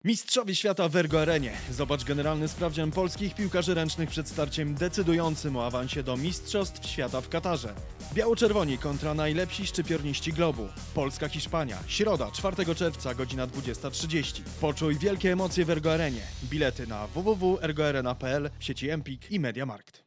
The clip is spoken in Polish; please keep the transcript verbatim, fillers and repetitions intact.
Mistrzowie świata w Ergo Arenie. Zobacz generalny sprawdzian polskich piłkarzy ręcznych przed starciem decydującym o awansie do Mistrzostw Świata w Katarze. Biało-czerwoni kontra najlepsi szczypiorniści globu. Polska-Hiszpania. Środa, czwartego czerwca, godzina dwudziesta trzydzieści. Poczuj wielkie emocje w Ergo Arenie. Bilety na w w w kropka ergo arena kropka p l, w sieci Empik i Mediamarkt.